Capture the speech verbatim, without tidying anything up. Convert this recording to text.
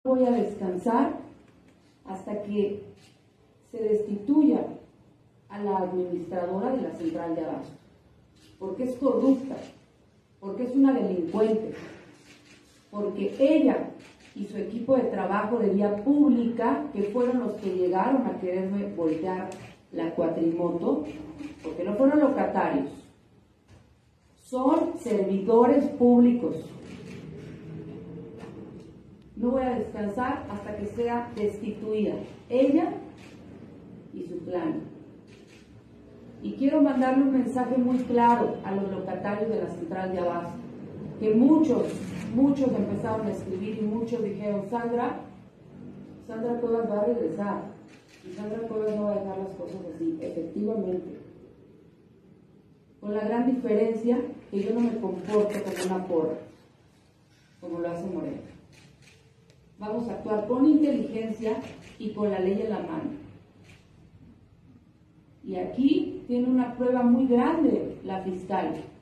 Voy a descansar hasta que se destituya a la administradora de la central de abasto, porque es corrupta, porque es una delincuente, porque ella y su equipo de trabajo de vía pública, que fueron los que llegaron a quererme voltear la cuatrimoto, porque no fueron locatarios, son servidores públicos. No voy a descansar hasta que sea destituida ella y su clan. Y quiero mandarle un mensaje muy claro a los locatarios de la central de abasto, que muchos, muchos empezaron a escribir y muchos dijeron: Sandra, Sandra Cuevas va a regresar, y Sandra Cuevas no va a dejar las cosas así. Efectivamente, con la gran diferencia que yo no me comporto como una porra, como lo hace Morena. Vamos a actuar con inteligencia y con la ley en la mano. Y aquí tiene una prueba muy grande la fiscal.